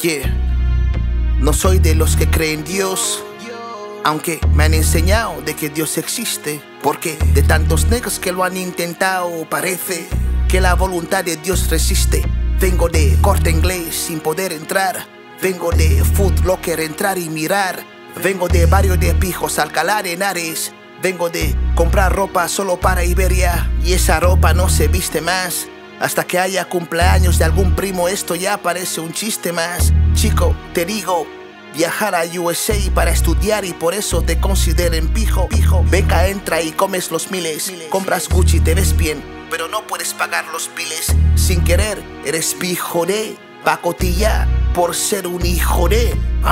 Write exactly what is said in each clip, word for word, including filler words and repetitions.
Yeah. No soy de los que creen en Dios, aunque me han enseñado de que Dios existe, porque de tantos negros que lo han intentado parece que la voluntad de Dios resiste. Vengo de Corte Inglés sin poder entrar, vengo de Food Locker entrar y mirar, vengo de barrio de Pijos, Alcalá de Henares, vengo de comprar ropa solo para Iberia y esa ropa no se viste más hasta que haya cumpleaños de algún primo. Esto ya parece un chiste más. Chico, te digo, viajar a U S A para estudiar y por eso te consideren pijo, pijo. Beca entra y comes los miles, compras Gucci, te ves bien, pero no puedes pagar los piles. Sin querer, eres pijo de pacotilla por ser un hijo de...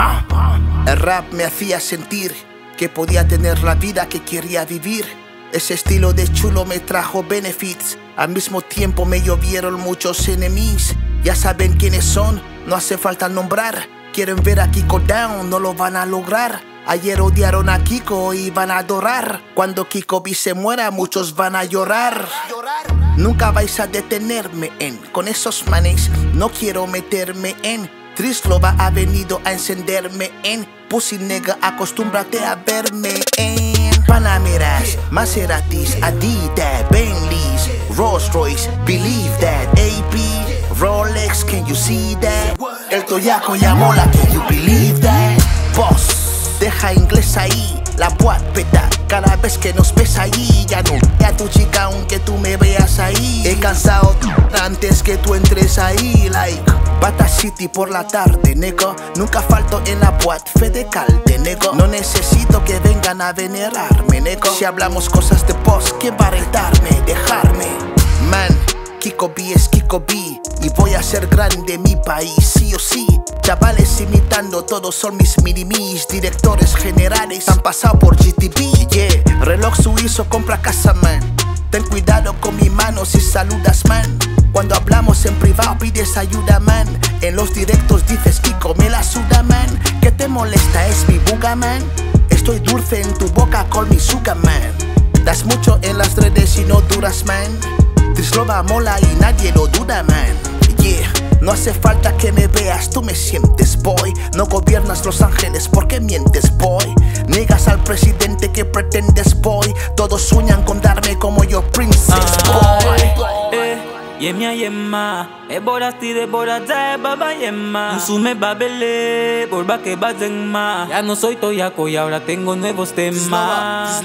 El rap me hacía sentir que podía tener la vida que quería vivir. Ese estilo de chulo me trajo benefits, al mismo tiempo me llovieron muchos enemigos. Ya saben quiénes son, no hace falta nombrar. Quieren ver a Kiko down, no lo van a lograr. Ayer odiaron a Kiko y van a adorar. Cuando Kiko B se muera, muchos van a llorar. Nunca vais a detenerme en, con esos manes no quiero meterme en. Trislova ha venido a encenderme en. Pussy nigga, acostúmbrate a verme en Panameras, Maseratis, Adidas, Bentleys, Rolls Royce, believe that. A P, Rolex, can you see that? El toyaco ya mola, can you believe that? Boss, deja inglés ahí, la boat peta cada vez que nos ves ahí. Ya no a tu chica aunque tú me veas ahí. He cansado antes que tú entres ahí, like Bata City por la tarde, nego. Nunca falto en la boat Fede Calde, nego. No necesito que vengan a venerarme, nego. Si hablamos cosas de boss, ¿quién va a retarme? Dejarme, man. Kiko B es Kiko B y voy a ser grande mi país, sí o sí. Chavales imitando, todos son mis minimis. Directores generales han pasado por G T V, yeah. Reloj suizo, compra casa, man. Ten cuidado con mi mano si saludas, man. Cuando hablamos en privado pides ayuda, man. En los directos dices Kiko me la suda, man. ¿Qué te molesta? Es mi buga, man. Estoy dulce en tu boca con mi sugar, man. Das mucho en las redes y no duras, man. Trislova mola y nadie lo duda, man. Yeah, no hace falta que me veas, tú me sientes, boy. No gobiernas Los Ángeles, ¿por qué mientes, boy? Niegas al presidente que pretendes, boy. Todos sueñan con darme como yo, princess, boy. Yemia yemma, e borasti de boraza e baba yemma. Usume babele, por ba que bazengma. Ya no soy toyaco y ahora tengo nuevos temas.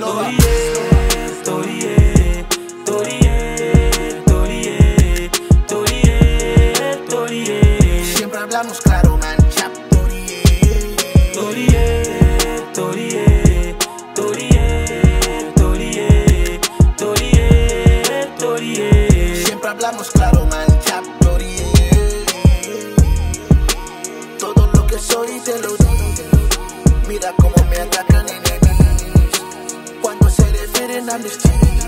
Torie, torie, torie, torie, torie, torie. Siempre hablamos claro, man, chap, torie. Torie, torie, torie, torie, torie, torie. Siempre hablamos claro, man, chap, torie. Todo lo que soy te lo di. Mira cómo me atacan enemigos cuando se refieren a mis chicos.